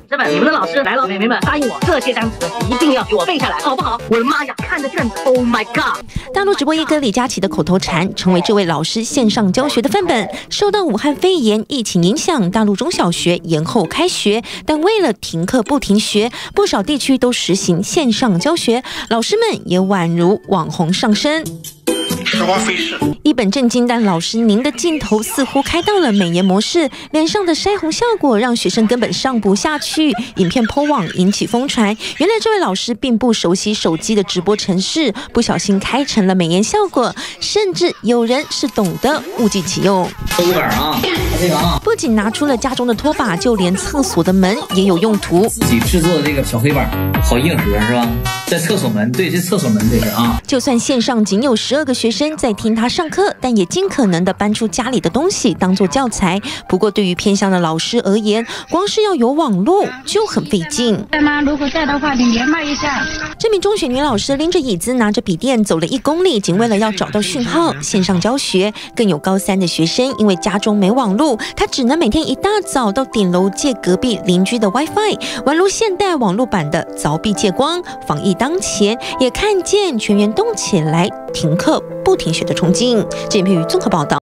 师们，你们的老师来了，美眉们答应我，这些单词一定要给我背下来，好不好？我的妈呀，看着卷子 ，Oh my god！ 大陆直播一哥李佳琦的口头禅，成为这位老师线上教学的范本。受到武汉肺炎疫情影响，大陆中小学延后开学，但为了停课不停学，不少地区都实行线上教学，老师们也宛如网红上身。 时光飞逝， 一本正经，但老师您的镜头似乎开到了美颜模式，脸上的腮红效果让学生根本上不下去。影片po网引起疯传，原来这位老师并不熟悉手机的直播程式，不小心开成了美颜效果，甚至有人是懂得误记其用。 黑板啊，这个啊， 不仅拿出了家中的拖把，就连厕所的门也有用途。 自己制作的这个小黑板，好硬核是吧？在厕所门，对，这厕所门这是啊。 就算线上仅有12个学生在听他上课，但也尽可能的搬出家里的东西当做教材。不过对于偏乡的老师而言，光是要有网络就很费劲。 在吗？如果在的话，你连麦一下。 这名中学女老师拎着椅子，拿着笔电走了1公里，仅为了要找到讯号线上教学。更有高3的学生，因为家中没网络，他只能每天一大早到顶楼借隔壁邻居的 WiFi， 宛如现代网络版的凿壁借光。防疫当前，也看见全员动起来停课不停学的冲劲。这篇于综合报道。